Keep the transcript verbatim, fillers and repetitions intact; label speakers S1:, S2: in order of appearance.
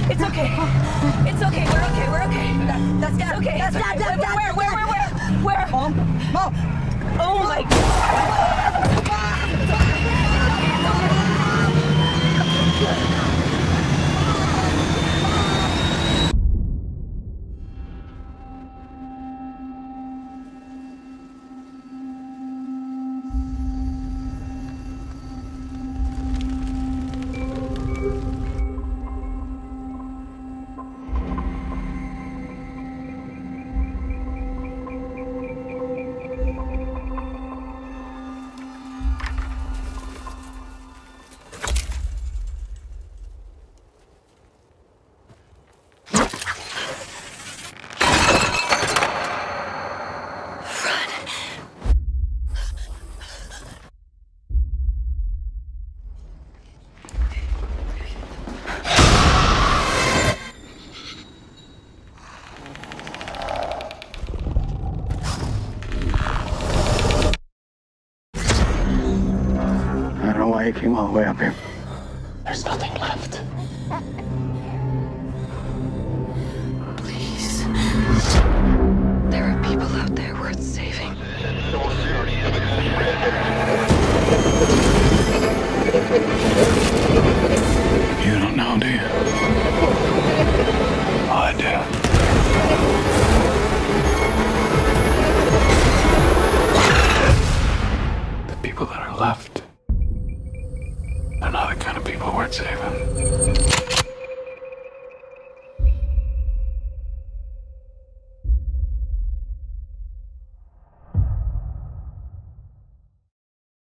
S1: It's okay. It's okay. We're okay. We're okay.
S2: That, that's
S1: It's okay.
S2: That's
S1: It's
S2: Dad.
S1: okay.
S2: Dad. Dad.
S1: Where? Where? Where? Where? Where?
S2: Mom. Mom.
S1: Oh my God.
S3: I don't know why you came all the way up here.
S4: There's nothing left.
S1: Please. There are people out there worth saving.
S3: You don't know, do you? Oh, I do. The people that are left, they're not the kind of people worth saving.